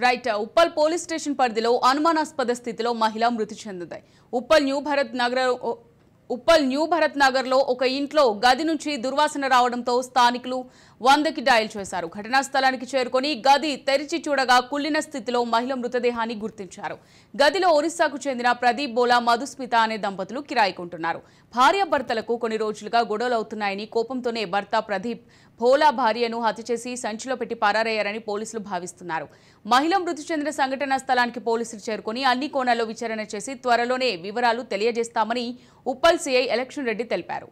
Right Uppal police station పరిధిలో అనుమానాస్పద స్థితిలో మహిళ మృతి చెందింది. ఉప్పల్ న్యూ భరత్ నగర్ లో ఒక ఇంట్లో గది నుంచి దుర్వాసన రావడంతో స్థానికులు 100కి డయల్ చేశారు. ఘటనా స్థలానికి చేరుకొని గది తెరిచి చూడగా కుళ్ళిన స్థితిలో మహిళ మృతదేహాన్ని గుర్తించారు. గదిలో ఒరిస్సాకు చెందిన ప్రదీప్ బోలా మధుస్మిత అనే దంపతులు కిరాయికుంటున్నారు. భార్యాభర్తలకు కొన్ని రోజులుగా గొడవలవుతున్నాయని కోపంతోనే భర్త ప్రదీప్ భోలా భార్యను హత్య చేసి సంచిలో పెట్టి పరారయ్యారని పోలీసులు భావిస్తున్నారు. మహిళ మృతి చెందిన సంఘటనా స్థలానికి పోలీసులు చేరుకొని అన్ని కోణాల్లో విచారణ చేసి త్వరలోనే వివరాలు తెలియజేస్తామని ఉప్పల్ సిఐ ఎలక్షన్ రెడ్డి తెలిపారు.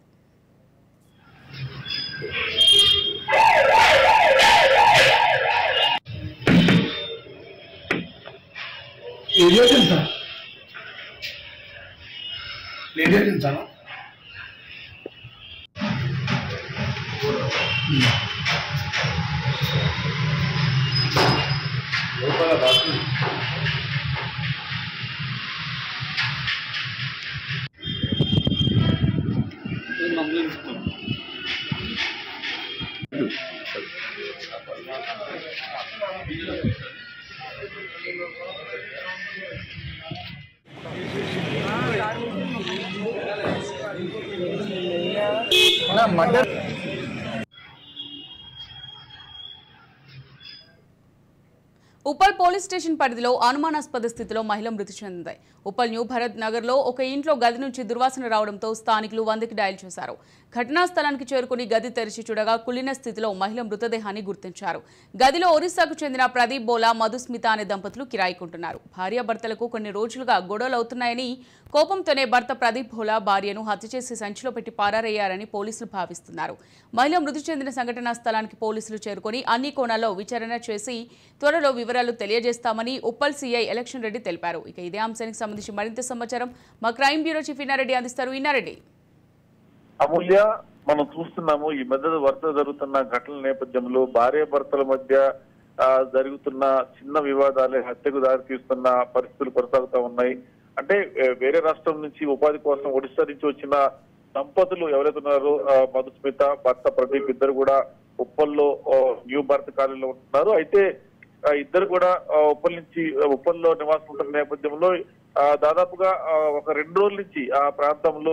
ఉప్పల్ పోలీస్ స్టేషన్ పరిధిలో అనుమానాస్పద స్థితిలో మహిళ మృతి చెందింది. ఉప్పల్ న్యూ భరత్ నగర్ లో ఒక ఇంట్లో గది నుంచి దుర్వాసన రావడంతో స్థానికులు 100కి డయల్ చేశారు. ఘటనా స్థలానికి చేరుకుని గది తెరిచి చూడగా కుళ్ళిన స్థితిలో మహిళ మృతదేహాన్ని గుర్తించారు. గదిలో ఒరిస్సాకు చెందిన ప్రదీప్ బోలా మధుస్మిత అనే దంపతులు కిరాయికుంటున్నారు. భార్యాభర్తలకు కొన్ని రోజులుగా గొడవలవుతున్నాయని కోపంతోనే భర్త ప్రదీప్ బోలా భార్యను హత్య చేసి సంచిలో పెట్టి పరారయ్యారని పోలీసులు భావిస్తున్నారు. మహిళ మృతి చెందిన సంఘటనా స్థలానికి పోలీసులు చేరుకొని అన్ని కోణాల్లో విచారణ చేసి త్వరలో వివరాలు తెలియజేస్తామని ఉప్పల్ సిఐ ఎలక్షన్ రెడ్డి తెలిపారు. ఇక ఇదే అంశానికి సంబంధించి మరింత సమాచారం మా క్రైమ్ బ్యూరో చీఫ్ ఇన్నారెడ్డి అందిస్తారు. ఇన్నారెడ్డి, అమూల్య, మనం చూస్తున్నాము ఈ మధ్య వరుస జరుగుతున్న ఘటనల నేపథ్యంలో భార్యాభర్తల మధ్య జరుగుతున్న చిన్న వివాదాలే హత్యకు దారితీస్తున్న పరిస్థితులు కొనసాగుతూ ఉన్నాయి. అంటే వేరే రాష్ట్రం నుంచి ఉపాధి కోసం ఒడిశా నుంచి వచ్చిన దంపతులు ఎవరైతే ఉన్నారో మధుస్మిత, భర్త ప్రదీప్ ఇద్దరు కూడా ఉప్పల్లో న్యూ భారత్ కాలనీలో ఉంటున్నారు. అయితే ఇద్దరు కూడా ఉప్పల్లో నివాసం ఉంటున్న నేపథ్యంలో దాదాపుగా ఒక 2 రోజుల నుంచి ఆ ప్రాంతంలో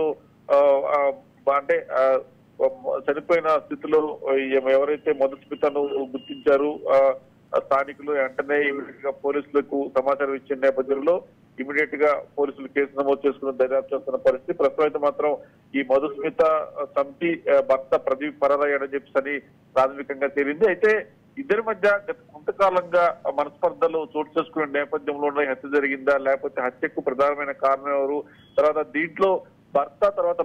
అంటే చనిపోయిన స్థితిలో ఎవరైతే మధుస్మితను గుర్తించారు స్థానికులు, వెంటనే ఇమీడియట్ గా పోలీసులకు సమాచారం ఇచ్చిన నేపథ్యంలో ఇమీడియట్ గా పోలీసులు కేసు నమోదు చేసుకుని దర్యాప్తు చేస్తున్న పరిస్థితి. ప్రస్తుతం అయితే మాత్రం ఈ మధుస్మిత చంపి భర్త ప్రదీప్ పరారయ్యాడని చెప్పేసి ప్రాథమికంగా తేలింది. అయితే ఇద్దరి మధ్య గత కొంతకాలంగా మనస్పర్ధలు చోటు చేసుకునే నేపథ్యంలోనే హత్య జరిగిందా, లేకపోతే హత్యకు ప్రధానమైన కారణం ఎవరు, తర్వాత దీంట్లో భర్త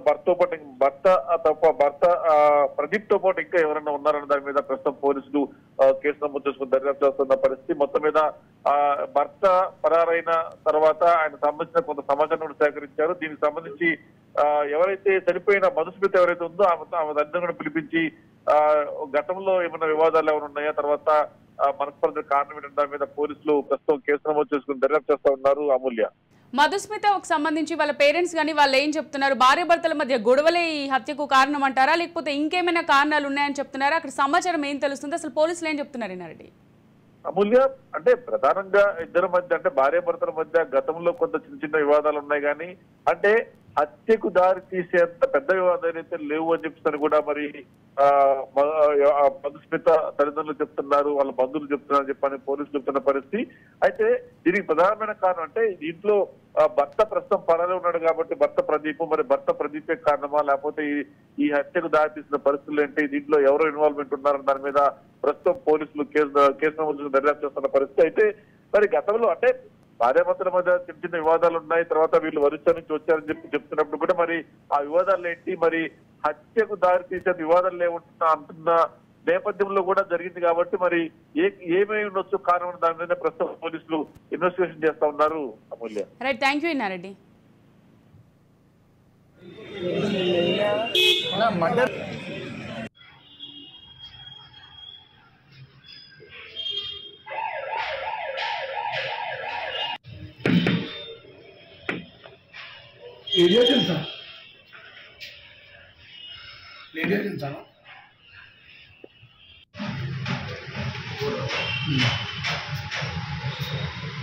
ప్రదీప్ తో పాటు ఇంకా ఎవరైనా ఉన్నారన్న దాని మీద ప్రస్తుతం పోలీసులు కేసు నమోదు చేసుకుని దర్యాప్తు చేస్తున్న పరిస్థితి. మొత్తం మీద భర్త పరారైన తర్వాత ఆయన సంబంధించిన కొంత సమాచారం సేకరించారు. దీనికి సంబంధించి ఎవరైతే చనిపోయిన మధుస్మిత ఎవరైతే ఉందో ఆమె అందరం కూడా పిలిపించి గతంలో ఏమైనా వివాదాలు ఏమైనా ఉన్నాయా, తర్వాత మనస్పర్ధ కారణం ఏంటంటే దాని మీద పోలీసులు ప్రస్తుతం కేసు నమోదు చేసుకుని దర్యాప్తు చేస్తా ఉన్నారు. అమూల్య, మధుస్మితకు సంబంధించి వాళ్ళ పేరెంట్స్ కానీ వాళ్ళు ఏం చెప్తున్నారు? భార్యాభర్తల మధ్య గొడవలే ఈ హత్యకు కారణం అంటారా, లేకపోతే ఇంకేమైనా కారణాలు ఉన్నాయని చెప్తున్నారా? అక్కడ సమాచారం ఏం తెలుస్తుంది? అసలు పోలీసులు ఏం చెప్తున్నారు ఇన్నారెడ్డి? అమూల్య, అంటే ప్రధానంగా ఇద్దరి మధ్య అంటే భార్యాభర్తల మధ్య గతంలో కొంత చిన్న వివాదాలు ఉన్నాయి కానీ అంటే హత్యకు దారి తీసేంత పెద్ద వివాదాలు అయితే లేవు అని చెప్తాను కూడా మరి మధుస్మిత తల్లిదండ్రులు చెప్తున్నారు, వాళ్ళ బంధువులు చెప్తున్నారు చెప్పని పోలీసులు చెప్తున్న పరిస్థితి. అయితే దీనికి ప్రధానమైన కారణం అంటే దీంట్లో భర్త ప్రస్తుతం పరాలో ఉన్నాడు కాబట్టి భర్త ప్రదీపే కారణమా, లేకపోతే ఈ హత్యకు దారి తీసిన పరిస్థితులు ఏంటి, దీంట్లో ఎవరో ఇన్వాల్వ్మెంట్ ఉన్నారని దాని మీద ప్రస్తుతం పోలీసులు కేసు నమోదు దర్యాప్తు చేస్తున్న పరిస్థితి. అయితే మరి గతంలో అంటే భార్యాభర్తల మధ్య చిన్న వివాదాలు ఉన్నాయి, తర్వాత వీళ్ళు ఒరిస్సా నుంచి వచ్చారని చెప్తున్నప్పుడు కూడా మరి ఆ వివాదాలు ఏంటి, మరి హత్యకు దారి తీసే వివాదాలు లేవుంటున్నా అంటున్న నేపథ్యంలో కూడా జరిగింది కాబట్టి మరి ఏమై ఉండొచ్చు కారణం దాని మీద ప్రస్తుతం పోలీసులు ఇన్వెస్టిగేషన్ చేస్తా ఉన్నారు. Amulya, right, thank you Innareddy. Area चिंता ఉమ్.